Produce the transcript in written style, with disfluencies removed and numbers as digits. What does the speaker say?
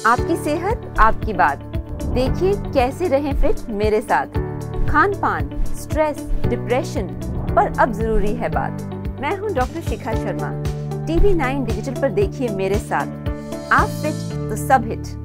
आपकी सेहत आपकी बात, देखिए कैसे रहें फिट मेरे साथ। खान पान, स्ट्रेस, डिप्रेशन पर अब जरूरी है बात। मैं हूं doctor Shikha Sharma. TV9 digital पर देखिए मेरे साथ। आप फिट तो सब हिट।